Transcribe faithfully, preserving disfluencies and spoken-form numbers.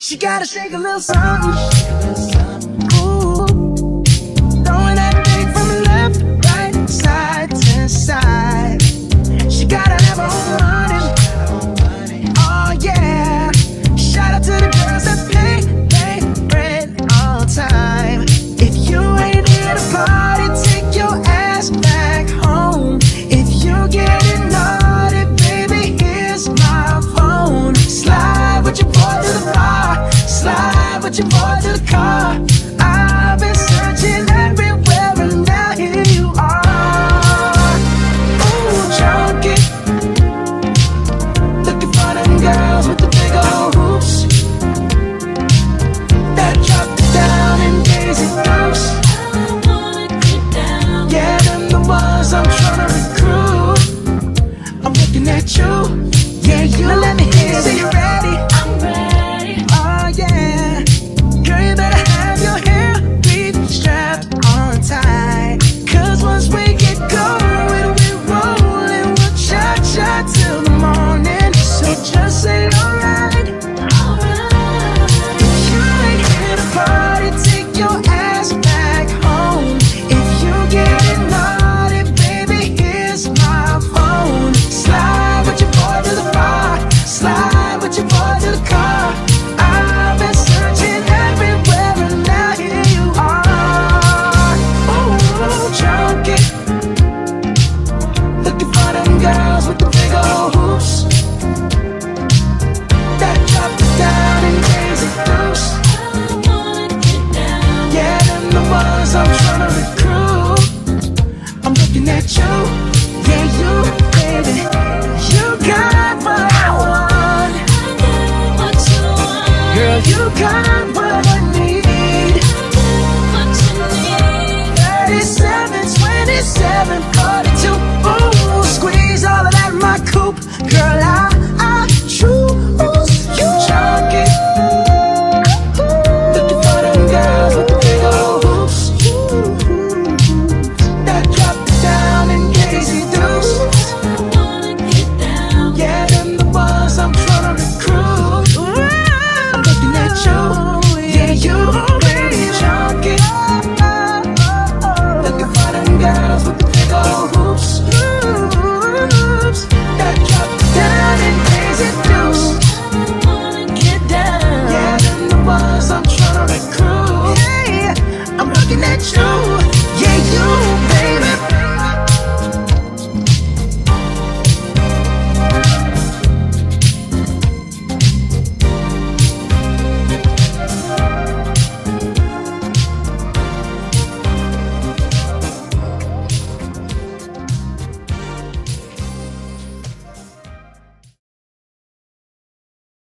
She gotta shake a little something. Ooh, throwing that thing from left, right, side to side. She gotta have her own money. Oh yeah. Shout out to the girls that pay, pay rent all time. If you ain't here to party, take your ass back home. If you getting naughty, baby, here's my phone. Slide with your boy to the bar. Slide with your boy to the car. I've been searching everywhere and now here you are. Ooh, chunky. Looking for them girls with the big old hoops that drop it down in Daisy Dukes. Yeah, them the ones I'm tryna recruit. I'm looking at you. Yeah, you let me hear. Say you ready? I'm ready. Oh yeah. Girl, you better have your hair be strapped on tight. Cause once we get going, we rollin', we'll cha-cha till the morning. So just say alright. Alright. If you ain't here to party, take your ass back home. If you getting naughty, baby, here's my phone. Slide with your boy to the bar. Slide with your boy to the car. I've been searching everywhere and now here you are. Ooh, chunky. Looking for them girls with the big old hoops that drop it down in Daisy Dukes. Yeah, them the ones I'm tryna recruit. I'm looking at you. Yeah, you, baby. You got what I want. Girl, you got what